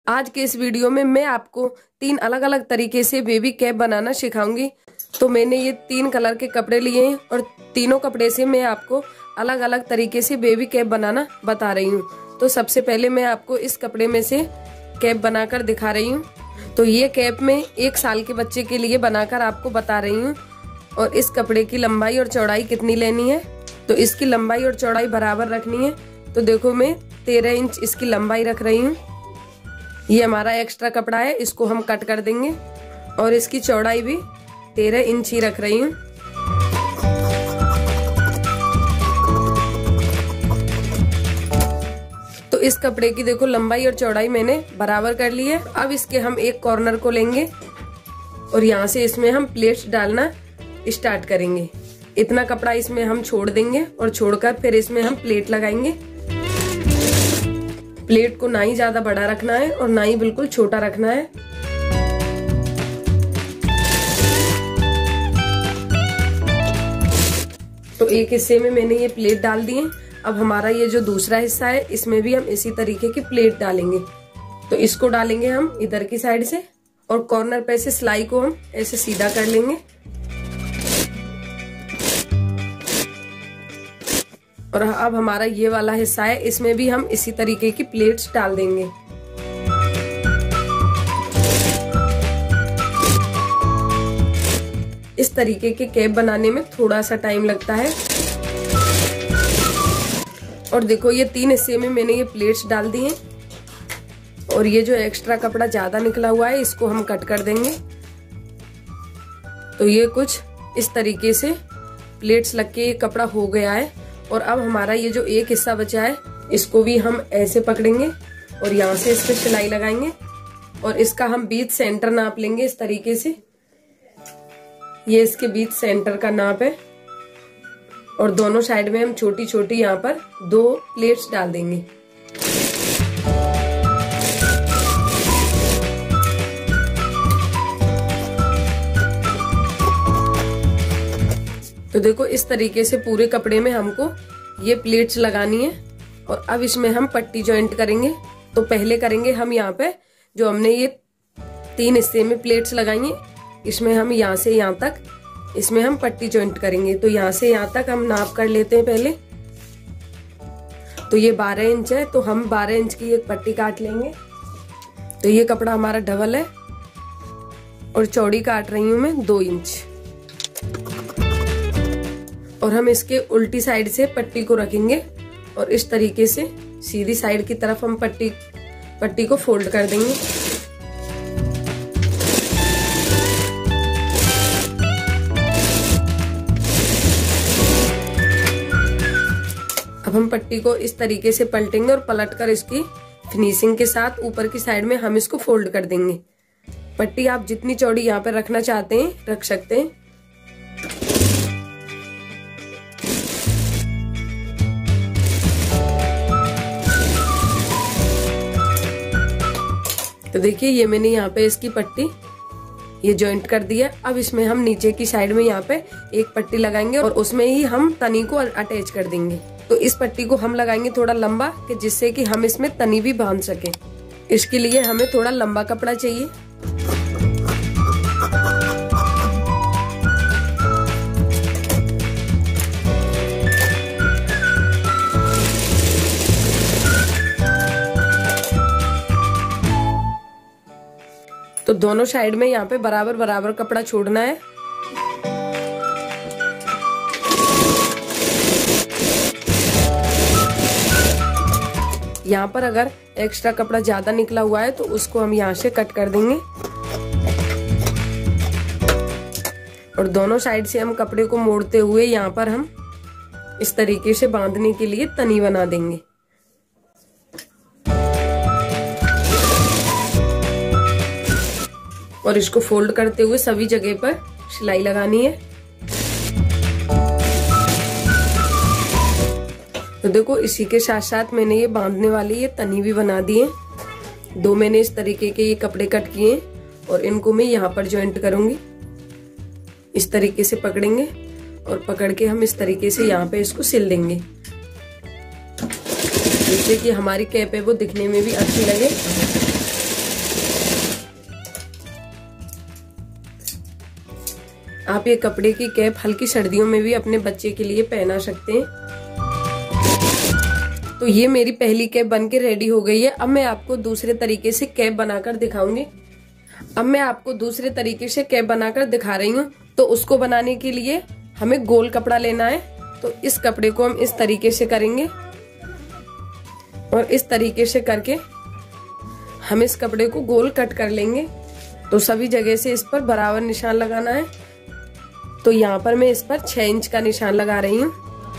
आज के इस वीडियो में मैं आपको 3 अलग अलग तरीके से बेबी कैप बनाना सिखाऊंगी। तो मैंने ये 3 कलर के कपड़े लिए हैं और तीनों कपड़े से मैं आपको अलग अलग तरीके से बेबी कैप बनाना बता रही हूँ। तो सबसे पहले मैं आपको इस कपड़े में से कैप बनाकर दिखा रही हूँ। तो ये कैप मैं 1 साल के बच्चे के लिए बनाकर आपको बता रही हूँ। और इस कपड़े की लंबाई और चौड़ाई कितनी लेनी है, तो इसकी लंबाई और चौड़ाई बराबर रखनी है। तो देखो मैं 13 इंच इसकी लंबाई रख रही हूँ। ये हमारा एक्स्ट्रा कपड़ा है, इसको हम कट कर देंगे। और इसकी चौड़ाई भी 13 इंच ही रख रही हूँ। तो इस कपड़े की देखो लंबाई और चौड़ाई मैंने बराबर कर ली है। अब इसके हम एक कॉर्नर को लेंगे और यहाँ से इसमें हम प्लेट्स डालना स्टार्ट करेंगे। इतना कपड़ा इसमें हम छोड़ देंगे और छोड़कर फिर इसमें हम प्लेट लगाएंगे। प्लेट को ना ही ज्यादा बड़ा रखना है और ना ही बिल्कुल छोटा रखना है। तो एक हिस्से में मैंने ये प्लेट डाल दी है। अब हमारा ये जो दूसरा हिस्सा है इसमें भी हम इसी तरीके की प्लेट डालेंगे। तो इसको डालेंगे हम इधर की साइड से और कॉर्नर पे से सिलाई को हम ऐसे सीधा कर लेंगे। और अब हमारा ये वाला हिस्सा है, इसमें भी हम इसी तरीके की प्लेट्स डाल देंगे। इस तरीके के कैप बनाने में थोड़ा सा टाइम लगता है। और देखो ये 3 हिस्से में मैंने ये प्लेट्स डाल दी हैं। और ये जो एक्स्ट्रा कपड़ा ज्यादा निकला हुआ है इसको हम कट कर देंगे। तो ये कुछ इस तरीके से प्लेट्स लग के ये कपड़ा हो गया है। और अब हमारा ये जो एक हिस्सा बचा है इसको भी हम ऐसे पकड़ेंगे और यहाँ से इस पे सिलाई लगाएंगे। और इसका हम बीच सेंटर नाप लेंगे इस तरीके से। ये इसके बीच सेंटर का नाप है। और दोनों साइड में हम छोटी छोटी यहाँ पर 2 प्लेट्स डाल देंगे। तो देखो इस तरीके से पूरे कपड़े में हमको ये प्लेट्स लगानी है। और अब इसमें हम पट्टी जॉइंट करेंगे। तो पहले करेंगे हम यहाँ पे जो हमने ये 3 हिस्से में प्लेट्स लगाई हैं, इसमें हम यहाँ से यहाँ तक इसमें हम पट्टी जॉइंट करेंगे। तो यहाँ से यहाँ तक हम नाप कर लेते हैं पहले। तो ये 12 इंच है, तो हम 12 इंच की एक पट्टी काट लेंगे। तो ये कपड़ा हमारा डबल है और चौड़ी काट रही हूं मैं 2 इंच। और हम इसके उल्टी साइड से पट्टी को रखेंगे और इस तरीके से सीधी साइड की तरफ हम पट्टी को फोल्ड कर देंगे। अब हम पट्टी को इस तरीके से पलटेंगे और पलटकर इसकी फिनिशिंग के साथ ऊपर की साइड में हम इसको फोल्ड कर देंगे। पट्टी आप जितनी चौड़ी यहाँ पे रखना चाहते हैं रख सकते हैं। तो देखिए ये मैंने यहाँ पे इसकी पट्टी ये जॉइंट कर दिया। अब इसमें हम नीचे की साइड में यहाँ पे एक पट्टी लगाएंगे और उसमें ही हम तनी को अटैच कर देंगे। तो इस पट्टी को हम लगाएंगे थोड़ा लंबा कि जिससे कि हम इसमें तनी भी बांध सके। इसके लिए हमें थोड़ा लंबा कपड़ा चाहिए। तो दोनों साइड में यहाँ पे बराबर बराबर कपड़ा छोड़ना है। यहाँ पर अगर एक्स्ट्रा कपड़ा ज्यादा निकला हुआ है तो उसको हम यहाँ से कट कर देंगे। और दोनों साइड से हम कपड़े को मोड़ते हुए यहाँ पर हम इस तरीके से बांधने के लिए तनी बना देंगे। और इसको फोल्ड करते हुए सभी जगह पर सिलाई लगानी है। तो देखो इसी के साथ साथ मैंने ये बांधने वाली ये तनी भी बना दी है। 2 मैंने इस तरीके के ये कपड़े कट किए हैं और इनको मैं यहाँ पर जॉइंट करूंगी। इस तरीके से पकड़ेंगे और पकड़ के हम इस तरीके से यहाँ पे इसको सिल देंगे। जिससे कि हमारी कैप है वो दिखने में भी अच्छी लगे। आप ये कपड़े की कैप हल्की सर्दियों में भी अपने बच्चे के लिए पहना सकते हैं। तो ये मेरी पहली कैप बनके रेडी हो गई है। अब मैं आपको दूसरे तरीके से कैप बनाकर दिखाऊंगी। अब मैं आपको दूसरे तरीके से कैप बनाकर दिखा रही हूँ। तो उसको बनाने के लिए हमें गोल कपड़ा लेना है। तो इस कपड़े को हम इस तरीके से करेंगे और इस तरीके से करके हम इस कपड़े को गोल कट कर लेंगे। तो सभी जगह से इस पर बराबर निशान लगाना है। तो यहाँ पर मैं इस पर 6 इंच का निशान लगा रही हूँ।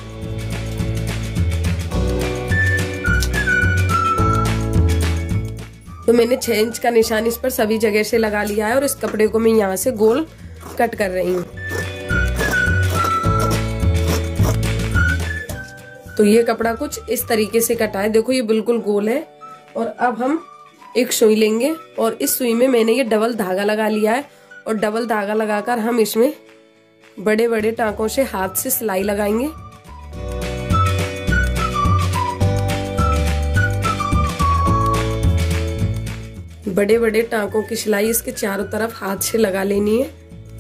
तो मैंने 6 इंच का निशान इस पर सभी जगह से लगा लिया है और इस कपड़े को मैं यहाँ से गोल कट कर रही हूँ। तो ये कपड़ा कुछ इस तरीके से कटा है। देखो ये बिल्कुल गोल है। और अब हम एक सुई लेंगे और इस सुई में मैंने ये डबल धागा लगा लिया है और डबल धागा लगाकर हम इसमें बड़े बड़े टांकों से हाथ से सिलाई लगाएंगे। बड़े बड़े टांकों की सिलाई इसके चारों तरफ हाथ से लगा लेनी है।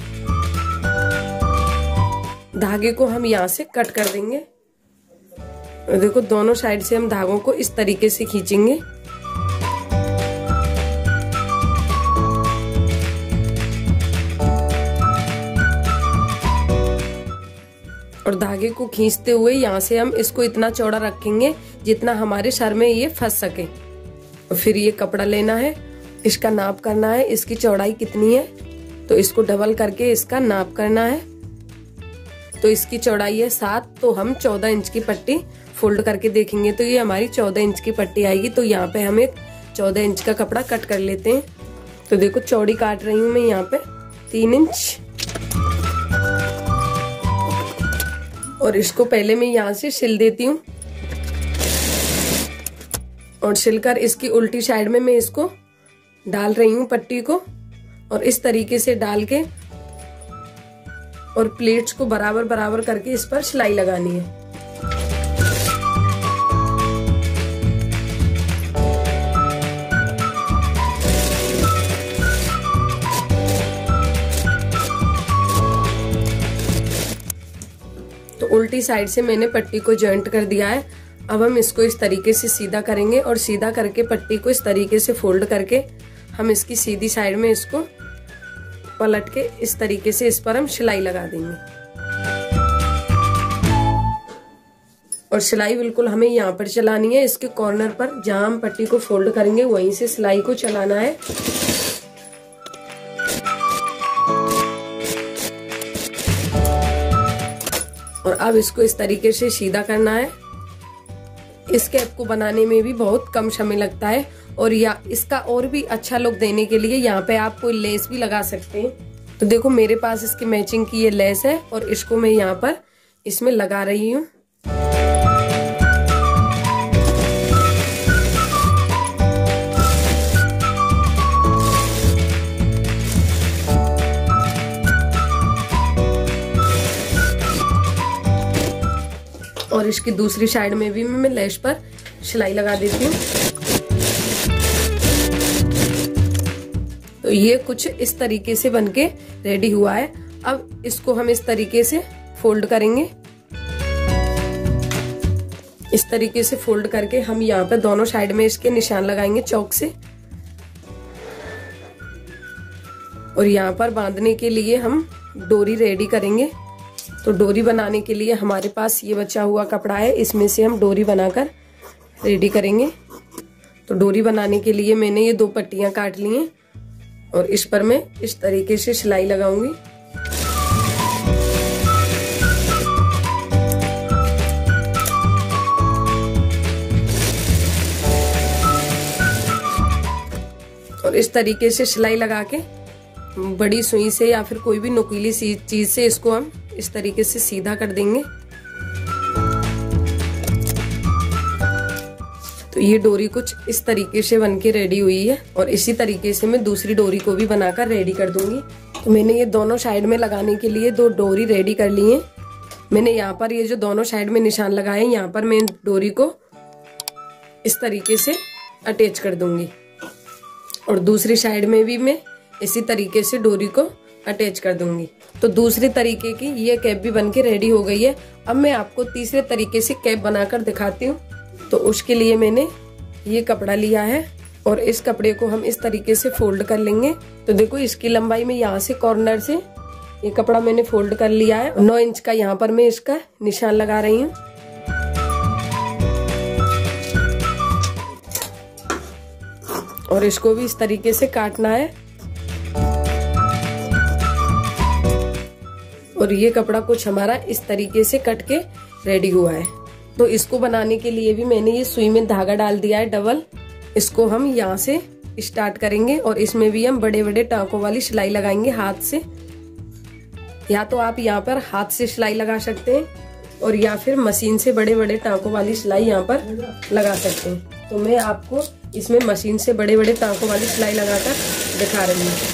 धागे को हम यहाँ से कट कर देंगे। देखो दोनों साइड से हम धागों को इस तरीके से खींचेंगे। और धागे को खींचते हुए यहाँ से हम इसको इतना चौड़ा रखेंगे जितना हमारे सर में ये फंस सके। और फिर ये कपड़ा लेना है, इसका नाप करना है, इसकी चौड़ाई कितनी है। तो इसको डबल करके इसका नाप करना है। तो इसकी चौड़ाई है 7। तो हम 14 इंच की पट्टी फोल्ड करके देखेंगे तो ये हमारी 14 इंच की पट्टी आएगी। तो यहाँ पे हम एक 14 इंच का कपड़ा कट कर लेते हैं। तो देखो चौड़ी काट रही हूँ मैं यहाँ पे 3 इंच। और इसको पहले मैं यहाँ से सिल देती हूँ और सिलकर इसकी उल्टी साइड में मैं इसको डाल रही हूँ पट्टी को। और इस तरीके से डाल के और प्लेट्स को बराबर बराबर करके इस पर सिलाई लगानी है। तो उल्टी साइड से मैंने पट्टी को जॉइंट कर दिया है। अब हम इसको इस तरीके से सीधा करेंगे और सीधा करके पट्टी को इस तरीके से फोल्ड करके हम इसकी सीधी साइड में इसको पलट के इस तरीके से इस पर हम सिलाई लगा देंगे। और सिलाई बिल्कुल हमें यहाँ पर चलानी है। इसके कॉर्नर पर जहां हम पट्टी को फोल्ड करेंगे वहीं से सिलाई को चलाना है। और अब इसको इस तरीके से सीधा करना है। इस कैप को बनाने में भी बहुत कम समय लगता है। और या इसका और भी अच्छा लुक देने के लिए यहाँ पे आप कोई लेस भी लगा सकते हैं। तो देखो मेरे पास इसकी मैचिंग की ये लेस है और इसको मैं यहाँ पर इसमें लगा रही हूँ। और इसकी दूसरी साइड में भी मैं लेस पर सिलाई लगा देती हूँ। तो ये कुछ इस तरीके से बनके रेडी हुआ है। अब इसको हम इस तरीके से फोल्ड करेंगे। इस तरीके से फोल्ड करके हम यहाँ पे दोनों साइड में इसके निशान लगाएंगे चौक से। और यहाँ पर बांधने के लिए हम डोरी रेडी करेंगे। तो डोरी बनाने के लिए हमारे पास ये बचा हुआ कपड़ा है, इसमें से हम डोरी बनाकर रेडी करेंगे। तो डोरी बनाने के लिए मैंने ये 2 पट्टियां काट ली हैं और इस पर मैं इस तरीके से सिलाई लगाऊंगी। और इस तरीके से सिलाई लगा के बड़ी सुई से या फिर कोई भी नुकीली चीज से इसको हम इस तरीके से सीधा कर देंगे। तो ये डोरी कुछ इस तरीके से बनके रेडी हुई है और इसी तरीके से मैं दूसरी डोरी को भी बनाकर रेडी कर दूंगी। तो मैंने ये दोनों साइड में लगाने के लिए 2 डोरी रेडी कर ली है। मैंने यहाँ पर ये जो दोनों साइड में निशान लगाए हैं यहाँ पर मैं डोरी को इस तरीके से अटैच कर दूंगी और दूसरी साइड में भी मैं इसी तरीके से डोरी को अटैच कर दूंगी। तो दूसरी तरीके की ये कैप भी बनके रेडी हो गई है। अब मैं आपको तीसरे तरीके से कैप बनाकर दिखाती हूँ। तो उसके लिए मैंने ये कपड़ा लिया है और इस कपड़े को हम इस तरीके से फोल्ड कर लेंगे। तो देखो इसकी लंबाई में यहाँ से कॉर्नर से ये कपड़ा मैंने फोल्ड कर लिया है। 9 इंच का यहाँ पर मैं इसका निशान लगा रही हूँ। और इसको भी इस तरीके से काटना है। और ये कपड़ा कुछ हमारा इस तरीके से कट के रेडी हुआ है। तो इसको बनाने के लिए भी मैंने ये सुई में धागा डाल दिया है डबल। इसको हम यहाँ से स्टार्ट करेंगे और इसमें भी हम बड़े बड़े टाँकों वाली सिलाई लगाएंगे हाथ से। या तो आप यहाँ पर हाथ से सिलाई लगा सकते हैं और या फिर मशीन से बड़े बड़े टाँकों वाली सिलाई यहाँ पर लगा सकते हैं। तो मैं आपको इसमें मशीन से बड़े बड़े टाँकों वाली सिलाई लगाकर दिखा रही हूँ।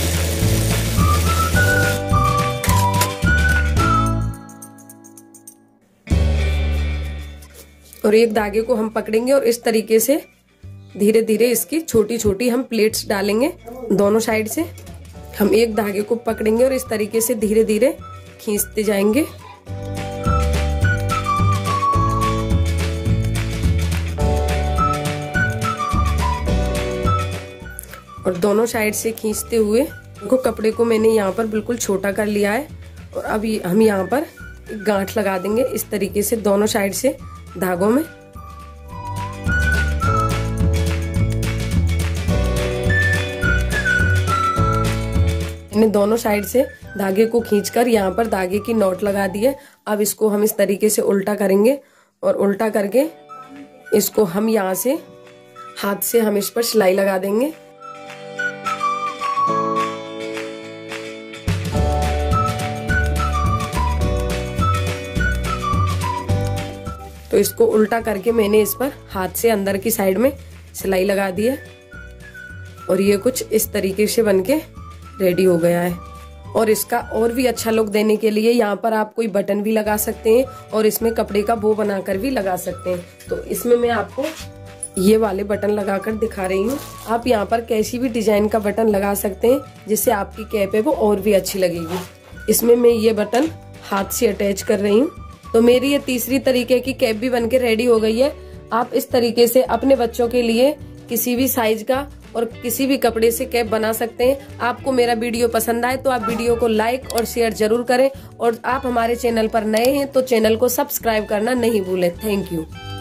और एक धागे को हम पकड़ेंगे और इस तरीके से धीरे धीरे इसकी छोटी छोटी हम प्लेट्स डालेंगे दोनों साइड से। हम एक धागे को पकड़ेंगे और इस तरीके से धीरे धीरे खींचते जाएंगे। और दोनों साइड से खींचते हुए देखो कपड़े को मैंने यहाँ पर बिल्कुल छोटा कर लिया है। और अब हम यहाँ पर एक गांठ लगा देंगे इस तरीके से दोनों साइड से धागों में। मैंने दोनों साइड से धागे को खींचकर यहाँ पर धागे की नॉट लगा दी है। अब इसको हम इस तरीके से उल्टा करेंगे और उल्टा करके इसको हम यहाँ से हाथ से हम इस पर सिलाई लगा देंगे। तो इसको उल्टा करके मैंने इस पर हाथ से अंदर की साइड में सिलाई लगा दी है। और ये कुछ इस तरीके से बनके रेडी हो गया है। और इसका और भी अच्छा लुक देने के लिए यहाँ पर आप कोई बटन भी लगा सकते हैं और इसमें कपड़े का बो बनाकर भी लगा सकते हैं। तो इसमें मैं आपको ये वाले बटन लगाकर दिखा रही हूँ। आप यहाँ पर कैसी भी डिजाइन का बटन लगा सकते हैं जिससे आपकी कैप है वो और भी अच्छी लगेगी। इसमें मैं ये बटन हाथ से अटैच कर रही हूँ। तो मेरी ये तीसरी तरीके की कैप भी बनके रेडी हो गई है। आप इस तरीके से अपने बच्चों के लिए किसी भी साइज का और किसी भी कपड़े से कैप बना सकते हैं। आपको मेरा वीडियो पसंद आए तो आप वीडियो को लाइक और शेयर जरूर करें। और आप हमारे चैनल पर नए हैं तो चैनल को सब्सक्राइब करना नहीं भूलें। Thank you.